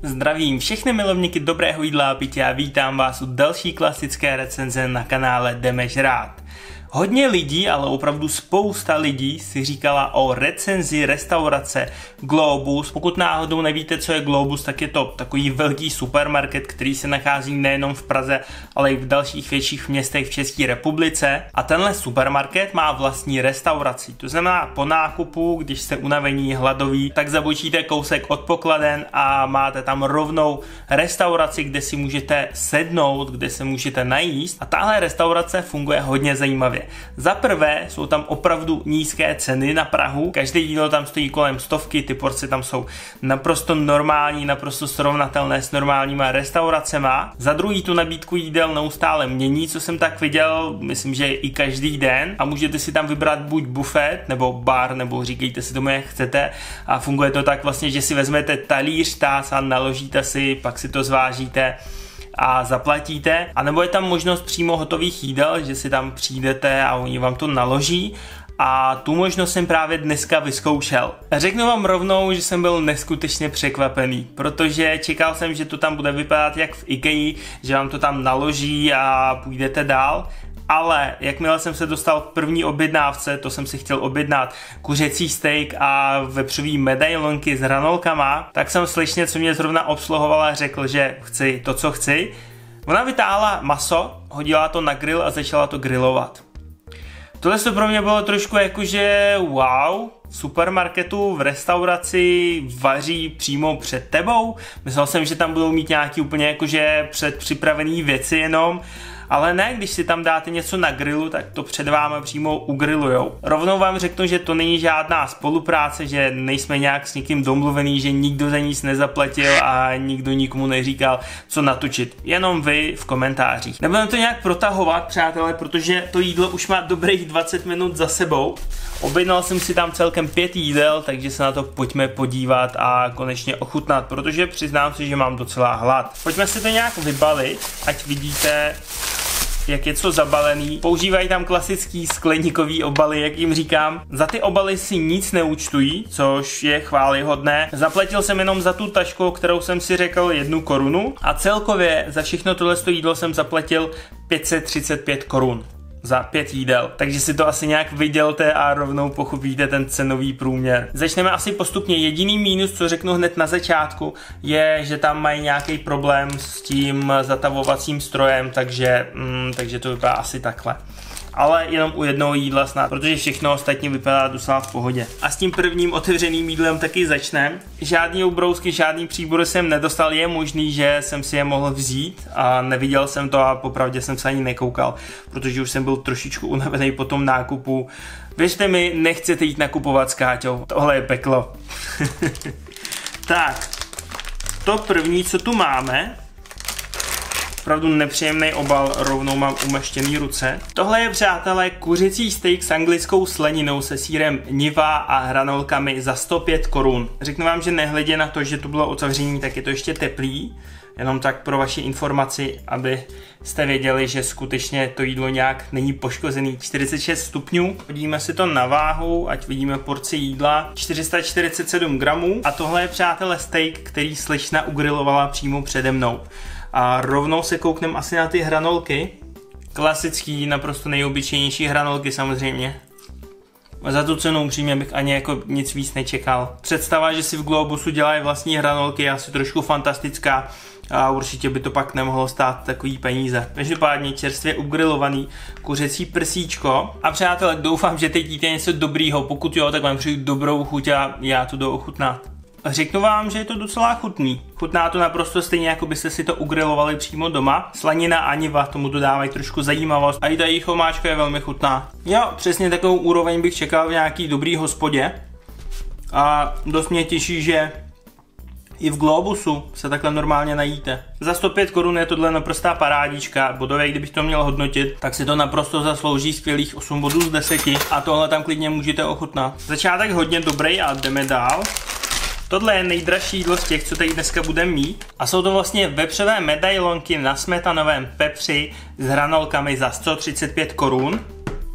Zdravím všechny milovníky dobrého jídla a pití a vítám vás u další klasické recenze na kanále Jdeme žrát. Hodně lidí, ale opravdu spousta lidí si říkala o recenzi restaurace Globus. Pokud náhodou nevíte, co je Globus, tak je to takový velký supermarket, který se nachází nejenom v Praze, ale i v dalších větších městech v České republice. A tenhle supermarket má vlastní restauraci. To znamená, po nákupu, když jste unavení, hladoví, tak zabočíte kousek od pokladen a máte tam rovnou restauraci, kde si můžete sednout, kde se můžete najíst. A tahle restaurace funguje hodně zajímavě. Za prvé jsou tam opravdu nízké ceny na Prahu, každé jídlo tam stojí kolem 100, ty porce tam jsou naprosto normální, naprosto srovnatelné s normálníma restauracema. Za druhý tu nabídku jídel neustále mění, co jsem tak viděl, myslím, že i každý den, a můžete si tam vybrat buď bufet nebo bar, nebo říkejte si tomu, jak chcete, a funguje to tak vlastně, že si vezmete talíř, tás a naložíte si, pak si to zvážíte a zaplatíte, a nebo je tam možnost přímo hotových jídel, že si tam přijdete a oni vám to naloží, a tu možnost jsem právě dneska vyzkoušel. Řeknu vám rovnou, že jsem byl neskutečně překvapený, protože čekal jsem, že to tam bude vypadat jak v IKEA, že vám to tam naloží a půjdete dál. Ale jakmile jsem se dostal k první objednávce, to jsem si chtěl objednat kuřecí steak a vepřový medailonky s hranolkama, tak jsem slečně, co mě zrovna obsluhovala, řekl, že chci to, co chci. Ona vytáhla maso, hodila to na grill a začala to grillovat. Tohle to pro mě bylo trošku jakože wow, v supermarketu, v restauraci vaří přímo před tebou. Myslel jsem, že tam budou mít nějaký úplně jakože předpřipravený věci jenom, ale ne, když si tam dáte něco na grilu, tak to před váma přímo ugrillujou. Rovnou vám řeknu, že to není žádná spolupráce, že nejsme nějak s někým domluvený, že nikdo za nic nezaplatil a nikdo nikomu neříkal, co natočit. Jenom vy v komentářích. Nebudeme to nějak protahovat, přátelé, protože to jídlo už má dobrých 20 minut za sebou. Objednal jsem si tam celkem 5 jídel, takže se na to pojďme podívat a konečně ochutnat, protože přiznám si, že mám docela hlad. Pojďme si to nějak vybalit, ať vidíte, jak je co zabalený. Používají tam klasický skleníkový obaly, jak jim říkám. Za ty obaly si nic neúčtují, což je chvályhodné. Zaplatil jsem jenom za tu tašku, kterou jsem si řekl 1 korunu, a celkově za všechno tohle jídlo jsem zaplatil 535 korun. Za 5 jídel, takže si to asi nějak vydělte a rovnou pochopíte ten cenový průměr. Začneme asi postupně. Jediný mínus, co řeknu hned na začátku, je, že tam mají nějaký problém s tím zatavovacím strojem, takže to vypadá asi takhle. Ale jenom u jednoho jídla snad, protože všechno ostatní vypadá docela v pohodě. A s tím prvním otevřeným jídlem taky začneme. Žádný ubrousky, žádný příbor jsem nedostal, je možný, že jsem si je mohl vzít a neviděl jsem to a popravdě jsem se ani nekoukal, protože už jsem byl trošičku unavený po tom nákupu. Věřte mi, nechcete jít nakupovat s Káťou, tohle je peklo. Tak, to první, co tu máme, opravdu nepříjemný obal, rovnou mám umeštěný ruce. Tohle je, přátelé, kuřecí steak s anglickou slaninou se sýrem Niva a hranolkami za 105 korun. Řeknu vám, že nehledě na to, že to bylo otevření, tak je to ještě teplý. Jenom tak pro vaši informaci, abyste věděli, že skutečně to jídlo nějak není poškozený. 46 stupňů. Podívejme si to na váhu, ať vidíme porci jídla. 447 gramů. A tohle je, přátelé, steak, který slečna ugrilovala přímo přede mnou. A rovnou se koukneme asi na ty hranolky. Klasický, naprosto nejobyčejnější hranolky samozřejmě. Za tu cenu upřímně bych ani jako nic víc nečekal. Představa, že si v Globusu dělají vlastní hranolky, je asi trošku fantastická a určitě by to pak nemohlo stát takový peníze. Každopádně čerstvě ugrilovaný kuřecí prsíčko. A přátelé, doufám, že teď jíte něco dobrýho. Pokud jo, tak vám přeju dobrou chuť a já to jdu ochutnat. Řeknu vám, že je to docela chutný. Chutná to naprosto stejně, jako byste si to ugrilovali přímo doma. Slanina a Niva tomu dodávají trošku zajímavost. A i ta jejich omáčka je velmi chutná. Jo, přesně takovou úroveň bych čekal v nějaký dobrý hospodě. A dost mě těší, že i v Globusu se takhle normálně najíte. Za 105 korun je tohle naprostá parádička. Bodově, kdybych to měl hodnotit, tak si to naprosto zaslouží skvělých 8 bodů z 10. A tohle tam klidně můžete ochutnat. Začátek hodně dobrý a jdeme dál. Tohle je nejdražší jídlo z těch, co tady dneska budeme mít. A jsou to vlastně vepřové medailonky na smetanovém pepři s hranolkami za 135 korun.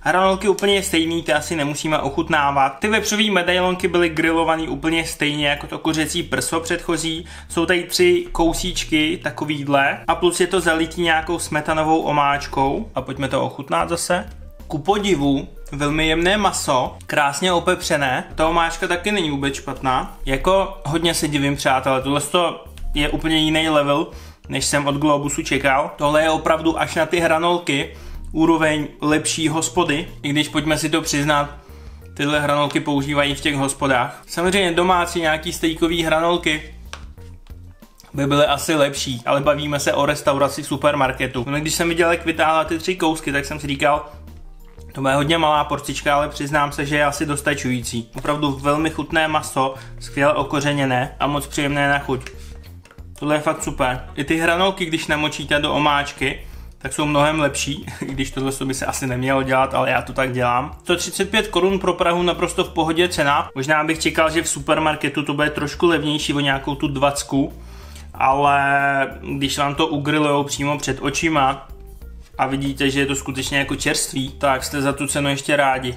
Hranolky úplně stejný, ty asi nemusíme ochutnávat. Ty vepřové medailonky byly grillovaný úplně stejně jako to kuřecí prso předchozí. Jsou tady 3 kousíčky takovýhle a plus je to zalitý nějakou smetanovou omáčkou. A pojďme to ochutnat zase. Ku podivu, velmi jemné maso, krásně opepřené. Ta omáčka taky není vůbec špatná. Jako hodně se divím, přátelé, tohle je úplně jiný level, než jsem od Globusu čekal. Tohle je opravdu až na ty hranolky úroveň lepší hospody, i když pojďme si to přiznat, tyhle hranolky používají v těch hospodách. Samozřejmě domácí nějaký stejkový hranolky by byly asi lepší, ale bavíme se o restauraci supermarketu. No, když jsem viděl, jak vytáhla ty 3 kousky, tak jsem si říkal, to bude hodně malá porcička, ale přiznám se, že je asi dostačující. Opravdu velmi chutné maso, skvěle okořeněné a moc příjemné na chuť. Tohle je fakt super. I ty hranolky, když namočíte do omáčky, tak jsou mnohem lepší, i když tohle by se asi nemělo dělat, ale já to tak dělám. 135 korun pro Prahu, naprosto v pohodě cena. Možná bych čekal, že v supermarketu to bude trošku levnější o nějakou tu 20, ale když vám to ugrillujou přímo před očima a vidíte, že je to skutečně jako čerstvý, tak jste za tu cenu ještě rádi.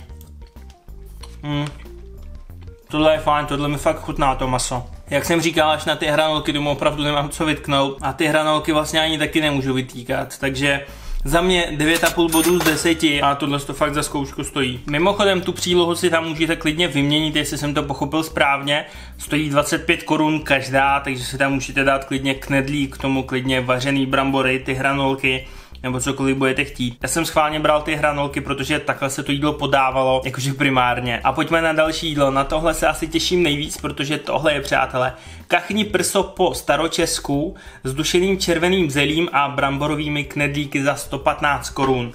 Tohle je fajn, tohle mi fakt chutná to maso. Jak jsem říkal, až na ty hranolky tomu opravdu nemám co vytknout a ty hranolky vlastně ani taky nemůžu vytýkat, takže za mě 9,5 bodů z 10 a tohle to fakt za zkoušku stojí. Mimochodem tu přílohu si tam můžete klidně vyměnit, jestli jsem to pochopil správně. Stojí 25 korun každá, takže si tam můžete dát klidně knedlík, k tomu klidně vařený brambory, ty hranolky, nebo cokoliv budete chtít. Já jsem schválně bral ty hranolky, protože takhle se to jídlo podávalo, jakože primárně. A pojďme na další jídlo. Na tohle se asi těším nejvíc, protože tohle je, přátelé, kachní prso po staročesku s dušeným červeným zelím a bramborovými knedlíky za 115 korun.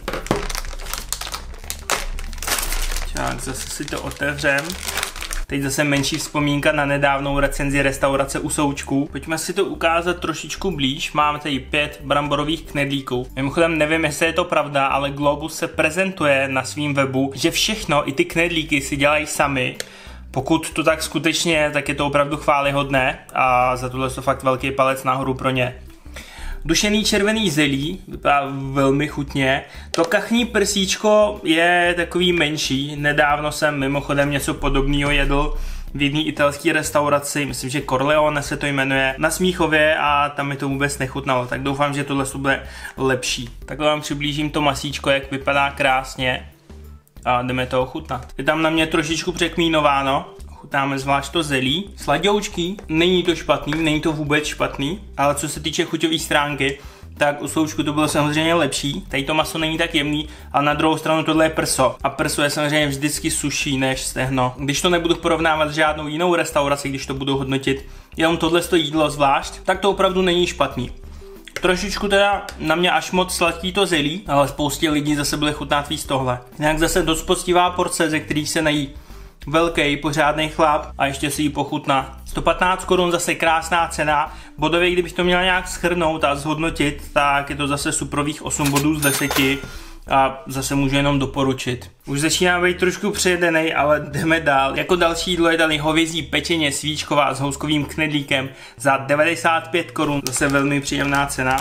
Tak zase si to otevřem. Teď zase menší vzpomínka na nedávnou recenzi restaurace u Součku. Pojďme si to ukázat trošičku blíž. Máme tady 5 bramborových knedlíků. Mimochodem nevím, jestli je to pravda, ale Globus se prezentuje na svém webu, že všechno, i ty knedlíky si dělají sami. Pokud to tak skutečně je, tak je to opravdu chvályhodné a za tohle to fakt velký palec nahoru pro ně. Dušený červený zelí, vypadá velmi chutně. To kachní prsíčko je takový menší. Nedávno jsem mimochodem něco podobného jedl v jedné italské restauraci, myslím, že Corleone se to jmenuje, na Smíchově a tam mi to vůbec nechutnalo. Tak doufám, že tohle bude lepší. Takhle vám přiblížím to masíčko, jak vypadá krásně a jdeme to ochutnat. Je tam na mě trošičku překmínováno. Chutnáme zvlášť to zelí. Sladoučký, není to špatný, není to vůbec špatný, ale co se týče chuťové stránky, tak u Součku to bylo samozřejmě lepší. Tady to maso není tak jemný, ale na druhou stranu tohle je prso. A prso je samozřejmě vždycky suší než stehno. Když to nebudu porovnávat s žádnou jinou restaurací, když to budu hodnotit, jenom tohle jídlo zvlášť, tak to opravdu není špatný. Trošičku teda na mě až moc sladký to zelí, ale spoustě lidí zase bude chutnat víc tohle. Nějak zase dost poctivá porce, ze kterých se nají velký, pořádný chlap a ještě si ji pochutná. 115 korun zase krásná cena. Bodově, kdybych to měl nějak shrnout a zhodnotit, tak je to zase suprových 8 bodů z 10 a zase můžu jenom doporučit. Už začíná být trošku přejedenej, ale jdeme dál. Jako další jídlo je tady hovězí pečeně svíčková s houskovým knedlíkem za 95 korun. Zase velmi příjemná cena.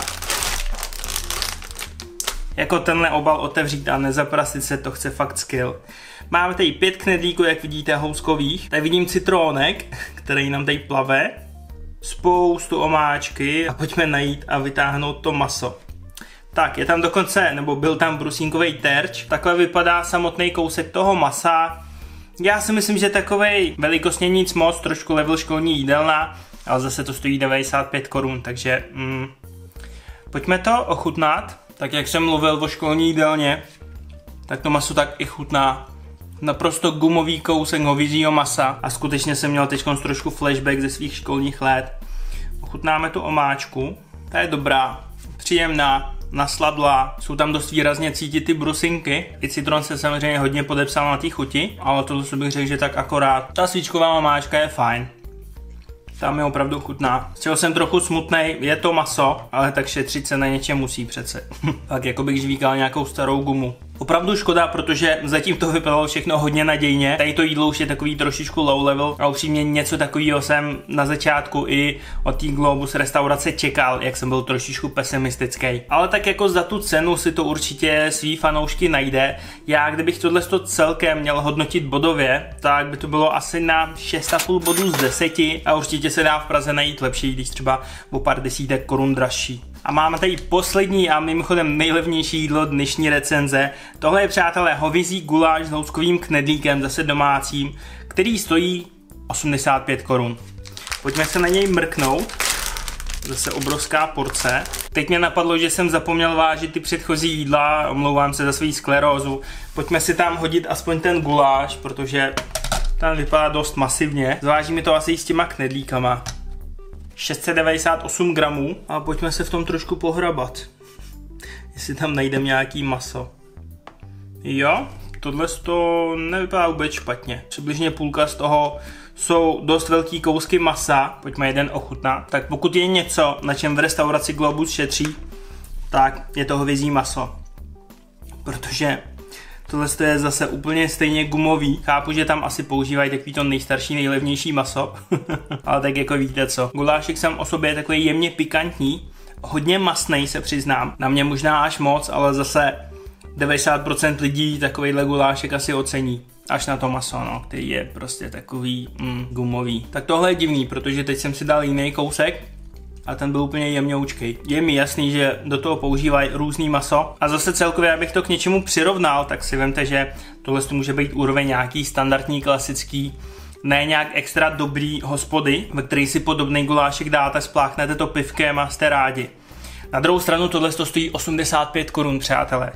Jako tenhle obal otevřít a nezaprasit se, to chce fakt skill. Máme tady 5 knedlíků, jak vidíte, houskových. Tady vidím citrónek, který nám tady plave. Spoustu omáčky a pojďme najít a vytáhnout to maso. Tak, je tam dokonce, nebo byl tam brusínkový terč. Takhle vypadá samotný kousek toho masa. Já si myslím, že takovej velikostně nic moc, trošku level školní jídelna, ale zase to stojí 95 korun, takže pojďme to ochutnat. Tak jak jsem mluvil o školní jídelně, tak to maso tak i chutná. Naprosto gumový kousek hovězího masa a skutečně jsem měl teď trošku flashback ze svých školních let. Ochutnáme tu omáčku, ta je dobrá, příjemná, nasladlá, jsou tam dost výrazně cítit ty brusinky. I citron se samozřejmě hodně podepsal na té chuti, ale tohle bych řekl, že tak akorát. Ta svíčková omáčka je fajn. Tam je opravdu chutná. Z čeho jsem trochu smutnej, je to maso, ale tak šetřit se na něčem musí přece. Tak jako bych žvíkal nějakou starou gumu. Opravdu škoda, protože zatím to vypadalo všechno hodně nadějně. Tady to jídlo už je takový trošičku low level a upřímně něco takového jsem na začátku i od té Globus restaurace čekal, jak jsem byl trošičku pesimistický. Ale tak jako za tu cenu si to určitě svý fanoušky najde. Já kdybych tohle celkem měl hodnotit bodově, tak by to bylo asi na 6,5 bodů z 10 a určitě se dá v Praze najít lepší, když třeba o pár desítek korun dražší. A máme tady poslední a mimochodem nejlevnější jídlo dnešní recenze. Tohle je, přátelé, hovězí guláš s houskovým knedlíkem, zase domácím, který stojí 85 korun. Pojďme se na něj mrknout. Zase obrovská porce. Teď mě napadlo, že jsem zapomněl vážit ty předchozí jídla, omlouvám se za svou sklerózu. Pojďme si tam hodit aspoň ten guláš, protože ten vypadá dost masivně. Zváží mi to asi s těma knedlíkama. 698 gramů a pojďme se v tom trošku pohrabat. Jestli tam najdeme nějaký maso. Jo, tohle to nevypadá vůbec špatně. Přibližně půlka z toho jsou dost velký kousky masa. Pojďme jeden ochutnat. Tak pokud je něco, na čem v restauraci Globus šetří, tak je to hovězí maso. Protože tohle je zase úplně stejně gumový. Chápu, že tam asi používají takový to nejstarší, nejlevnější maso. Ale tak jako víte co. Gulášek sám o sobě je takový jemně pikantní. Hodně mastnej, se přiznám. Na mě možná až moc, ale zase 90% lidí takovejhle gulášek asi ocení. Až na to maso, no, který je prostě takový gumový. Tak tohle je divný, protože teď jsem si dal jiný kousek a ten byl úplně jemňoučkej. Je mi jasný, že do toho používají různý maso. A zase celkově, abych to k něčemu přirovnal, tak si vemte, že tohle může být úroveň nějaký standardní, klasický, ne nějak extra dobrý hospody, ve který si podobný gulášek dáte, spláchnete to pivkem a jste rádi. Na druhou stranu tohle stojí 85 korun, přátelé.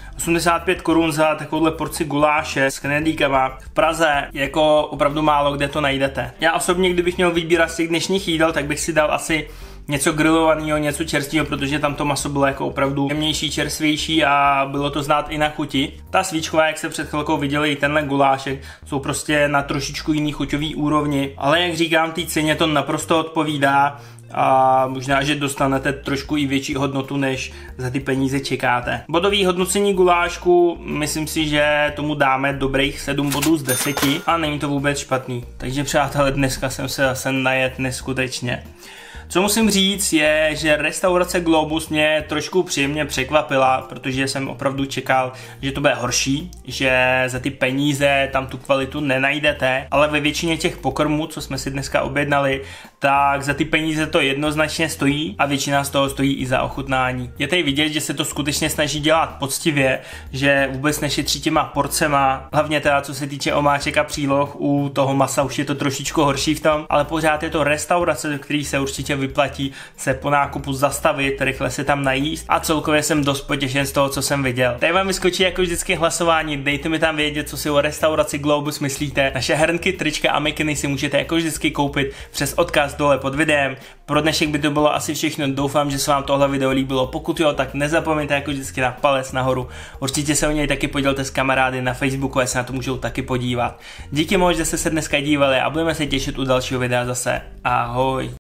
85 korun za takovouhle porci guláše s knedlíkama v Praze jako opravdu málo kde to najdete. Já osobně, kdybych měl vybírat z těch dnešních jídel, tak bych si dal asi něco grilovaného, něco čerstvého, protože tam to maso bylo jako opravdu jemnější, čerstvější a bylo to znát i na chuti. Ta svíčková, jak se před chvilkou viděli, i tenhle gulášek, jsou prostě na trošičku jiný chuťový úrovni, ale jak říkám, té ceně to naprosto odpovídá. A možná, že dostanete trošku i větší hodnotu, než za ty peníze čekáte. Bodový hodnocení gulášku, myslím si, že tomu dáme dobrých 7 bodů z 10 a není to vůbec špatný. Takže přátelé, dneska jsem se zase najet neskutečně. Co musím říct je, že restaurace Globus mě trošku příjemně překvapila, protože jsem opravdu čekal, že to bude horší, že za ty peníze tam tu kvalitu nenajdete, ale ve většině těch pokrmů, co jsme si dneska objednali, tak za ty peníze to jednoznačně stojí a většina z toho stojí i za ochutnání. Je tady vidět, že se to skutečně snaží dělat poctivě, že vůbec nešetří těma porcema, hlavně teda co se týče omáček a příloh, u toho masa už je to trošičku horší v tom, ale pořád je to restaurace, do který se určitě vyplatí se po nákupu zastavit, rychle se tam najíst a celkově jsem dost potěšen z toho, co jsem viděl. Tady vám vyskočí jako vždycky hlasování, dejte mi tam vědět, co si o restauraci Globus myslíte. Naše hrnky, trička a mikiny si můžete jako vždycky koupit přes odkaz dole pod videem. Pro dnešek by to bylo asi všechno, doufám, že se vám tohle video líbilo, pokud jo, tak nezapomeňte jako vždycky na palec nahoru. Určitě se o něj taky podělte s kamarády na Facebooku, a se na to můžou taky podívat. Díky moc, že jste se dneska dívali a budeme se těšit u dalšího videa zase. Ahoj.